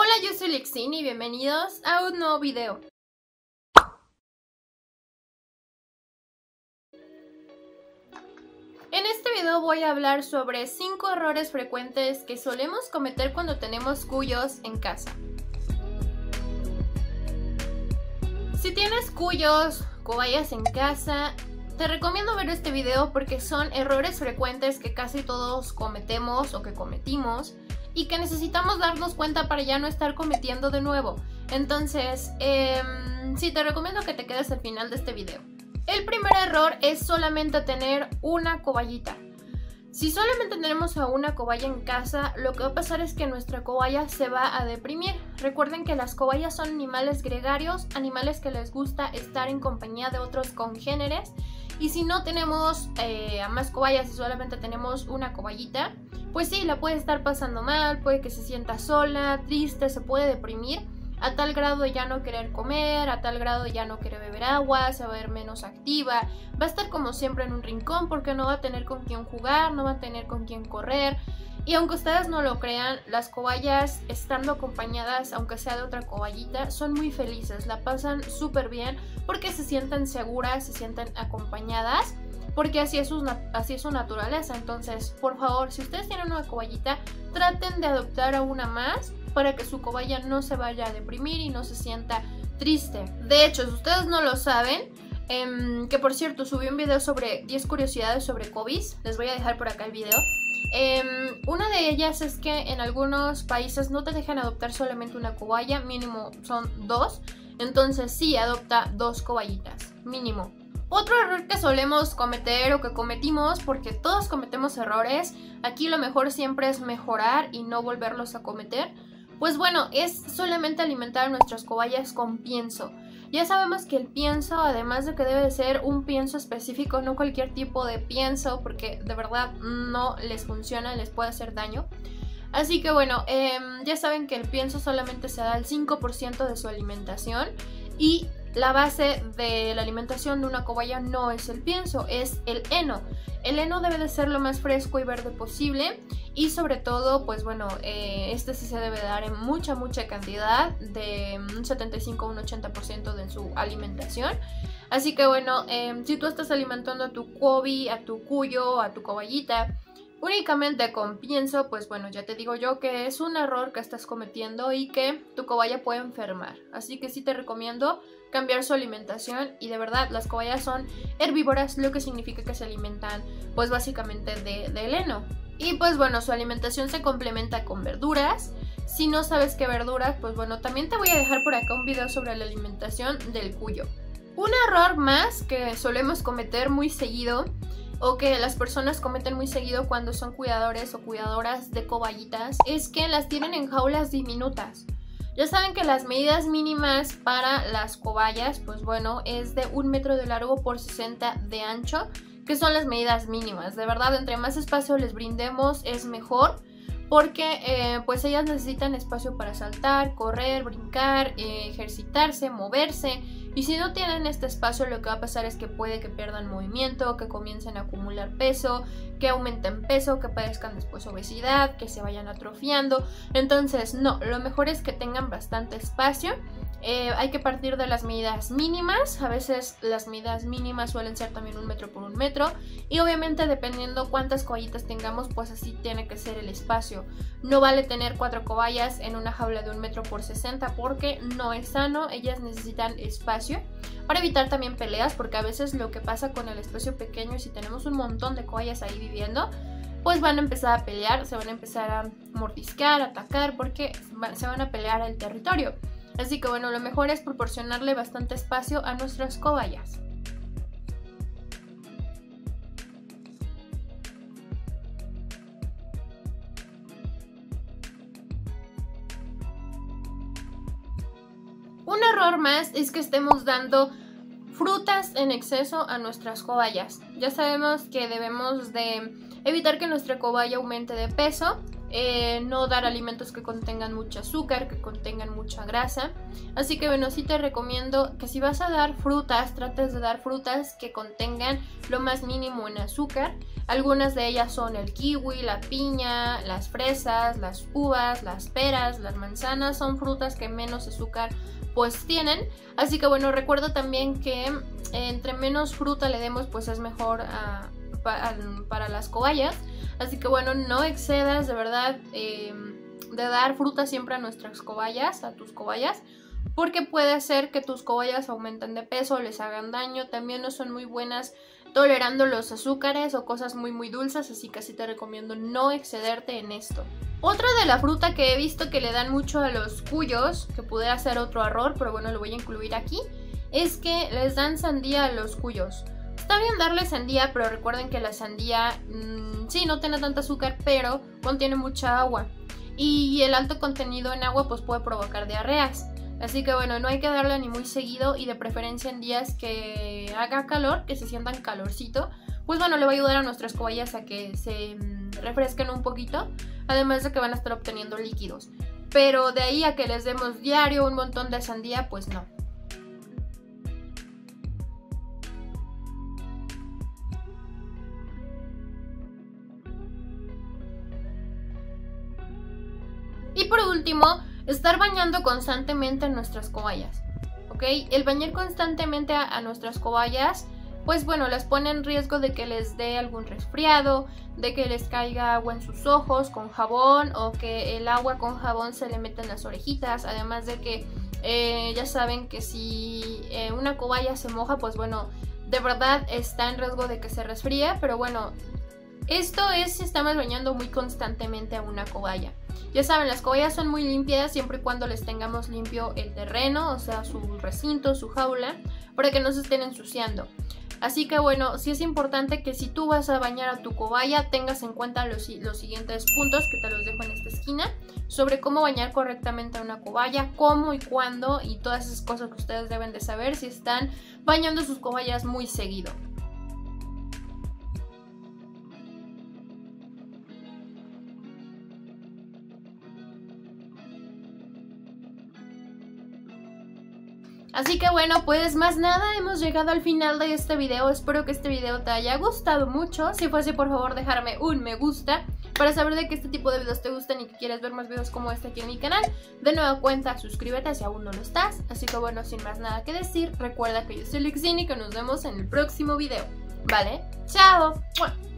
Hola, yo soy Lexin y bienvenidos a un nuevo video. En este video voy a hablar sobre 5 errores frecuentes que solemos cometer cuando tenemos cuyos en casa. Si tienes cuyos, cobayas en casa, te recomiendo ver este video porque son errores frecuentes que casi todos cometemos o que cometimos y que necesitamos darnos cuenta para ya no estar cometiendo de nuevo. Entonces, sí, te recomiendo que te quedes al final de este video. El primer error es solamente tener una cobayita. Si solamente tenemos a una cobaya en casa, lo que va a pasar es que nuestra cobaya se va a deprimir. Recuerden que las cobayas son animales gregarios, animales que les gusta estar en compañía de otros congéneres. Y si no tenemos a más cobayas y solamente tenemos una cobayita, pues sí, la puede estar pasando mal, puede que se sienta sola, triste, se puede deprimir a tal grado de ya no querer comer, a tal grado de ya no querer beber agua, se va a ver menos activa, va a estar como siempre en un rincón porque no va a tener con quién jugar, no va a tener con quién correr. Y aunque ustedes no lo crean, las cobayas estando acompañadas, aunque sea de otra cobayita, son muy felices, la pasan súper bien porque se sienten seguras, se sienten acompañadas, porque así es su naturaleza. Entonces, por favor, si ustedes tienen una cobayita, traten de adoptar a una más para que su cobaya no se vaya a deprimir y no se sienta triste. De hecho, si ustedes no lo saben, que por cierto subí un video sobre 10 curiosidades sobre cobis, les voy a dejar por acá el video. Una de ellas es que en algunos países no te dejan adoptar solamente una cobaya, mínimo son 2. Entonces sí, adopta 2 cobayitas, mínimo. Otro error que solemos cometer o que cometimos, porque todos cometemos errores, aquí lo mejor siempre es mejorar y no volverlos a cometer. Pues bueno, es solamente alimentar a nuestras cobayas con pienso. Ya sabemos que el pienso, además de que debe de ser un pienso específico, no cualquier tipo de pienso, porque de verdad no les funciona, les puede hacer daño. Así que bueno, ya saben que el pienso solamente se da el 5% de su alimentación y la base de la alimentación de una cobaya no es el pienso, es el heno. El heno debe de ser lo más fresco y verde posible y sobre todo, pues bueno, este sí se debe dar en mucha cantidad, de un 75 a un 80% de su alimentación. Así que bueno, si tú estás alimentando a tu cobi, a tu cuyo, a tu cobayita únicamente con pienso, pues bueno, ya te digo yo que es un error que estás cometiendo y que tu cobaya puede enfermar. Así que sí te recomiendo cambiar su alimentación y de verdad las cobayas son herbívoras, lo que significa que se alimentan pues básicamente de heno. Y pues bueno, su alimentación se complementa con verduras. Si no sabes qué verduras, pues bueno, también te voy a dejar por acá un video sobre la alimentación del cuyo. Un error más que solemos cometer muy seguido, o que las personas cometen muy seguido cuando son cuidadores o cuidadoras de cobayitas, es que las tienen en jaulas diminutas. Ya saben que las medidas mínimas para las cobayas, pues bueno, es de 1 metro de largo por 60 de ancho, que son las medidas mínimas. De verdad, entre más espacio les brindemos es mejor, porque pues ellas necesitan espacio para saltar, correr, brincar, ejercitarse, moverse. Y si no tienen este espacio, lo que va a pasar es que puede que pierdan movimiento, que comiencen a acumular peso, que aumenten peso, que padezcan después obesidad, que se vayan atrofiando. Entonces no, lo mejor es que tengan bastante espacio. Hay que partir de las medidas mínimas. A veces las medidas mínimas suelen ser también 1 metro por 1 metro. Y obviamente dependiendo cuántas cobayitas tengamos, pues así tiene que ser el espacio. No vale tener 4 cobayas en una jaula de 1 metro por 60 porque no es sano. Ellas necesitan espacio para evitar también peleas, porque a veces lo que pasa con el espacio pequeño es si tenemos un montón de cobayas ahí viviendo, pues van a empezar a pelear, se van a empezar a mordisquear, a atacar, porque se van a pelear el territorio. Así que bueno, lo mejor es proporcionarle bastante espacio a nuestras cobayas. Un error más es que estemos dando frutas en exceso a nuestras cobayas. Ya sabemos que debemos de evitar que nuestra cobaya aumente de peso, no dar alimentos que contengan mucho azúcar, que contengan mucha grasa. Así que bueno, sí te recomiendo que si vas a dar frutas, trates de dar frutas que contengan lo más mínimo en azúcar. Algunas de ellas son el kiwi, la piña, las fresas, las uvas, las peras, las manzanas. Son frutas que menos azúcar pues tienen. Así que bueno, recuerda también que entre menos fruta le demos pues es mejor para las cobayas. Así que bueno, no excedas de verdad de dar fruta siempre a nuestras cobayas, a tus cobayas, porque puede ser que tus cobayas aumenten de peso, les hagan daño. También no son muy buenas tolerando los azúcares o cosas muy dulces, así que sí te recomiendo no excederte en esto. Otra de la fruta que he visto que le dan mucho a los cuyos, que pudiera ser otro error, pero bueno, lo voy a incluir aquí, es que les dan sandía a los cuyos. Está bien darle sandía, pero recuerden que la sandía sí no tiene tanta azúcar, pero contiene mucha agua. Y el alto contenido en agua pues puede provocar diarreas. Así que bueno, no hay que darle ni muy seguido y de preferencia en días que haga calor, que se sientan calorcito. Pues bueno, le va a ayudar a nuestras cobayas a que se refresquen un poquito. Además de que van a estar obteniendo líquidos. Pero de ahí a que les demos diario un montón de sandía, pues no. Y por último, estar bañando constantemente a nuestras cobayas, ¿ok? El bañar constantemente a nuestras cobayas, pues bueno, las pone en riesgo de que les dé algún resfriado, de que les caiga agua en sus ojos con jabón o que el agua con jabón se le meta en las orejitas. Además de que ya saben que si una cobaya se moja, pues bueno, de verdad está en riesgo de que se resfríe. Pero bueno, esto es si estamos bañando muy constantemente a una cobaya. Ya saben, las cobayas son muy limpias siempre y cuando les tengamos limpio el terreno, o sea, su recinto, su jaula, para que no se estén ensuciando. Así que bueno, sí es importante que si tú vas a bañar a tu cobaya tengas en cuenta los siguientes puntos, que te los dejo en esta esquina, sobre cómo bañar correctamente a una cobaya, cómo y cuándo y todas esas cosas que ustedes deben de saber si están bañando sus cobayas muy seguido. Así que bueno, pues más nada, hemos llegado al final de este video. Espero que este video te haya gustado mucho. Si fue así, por favor dejarme un me gusta para saber de que este tipo de videos te gustan y que quieres ver más videos como este aquí en mi canal. De nueva cuenta, suscríbete si aún no lo estás. Así que bueno, sin más nada que decir, recuerda que yo soy Lixini y que nos vemos en el próximo video. ¿Vale? ¡Chao!